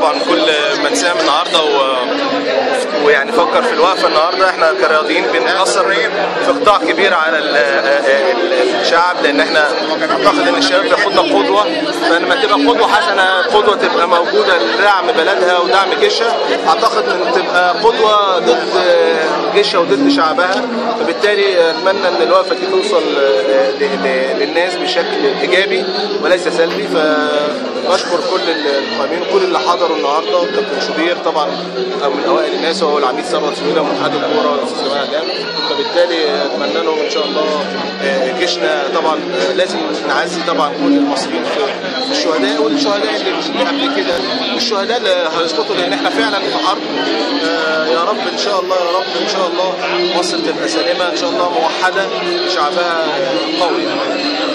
طبعا كل من ساهم النهارده ويعني فكر في الوقفه النهارده. احنا كرياضيين بنأثر في قطاع كبير على الشعب، لان احنا اعتقد ان الشباب بياخدنا قدوه، فلما تبقى قدوه حسنه، قدوه تبقى موجوده لدعم بلدها ودعم جيشها، اعتقد ان تبقى قدوه ضد جيشها وضد شعبها. فبالتالي اتمنى ان الوقفه دي توصل للناس بشكل ايجابي وليس سلبي. فبشكر كل القائمين وكل اللي حضروا النهارده. كابتن شوبير طبعا من اوائل الناس، وهو العميد ثروت سويلة من اتحاد الكوره والاستاذ جمال عدام. فبالتالي اتمنى لهم ان شاء الله جيشنا. طبعا لازم نعزي طبعا كل المصريين في الشهداء والشهداء اللي قبل كده والشهداء اللي هيسقطوا، لان احنا فعلا في حرب. يا رب ان شاء الله، يا رب ان شاء الله مصر تبقى سالمه ان شاء الله، موحده، شعبها قوي.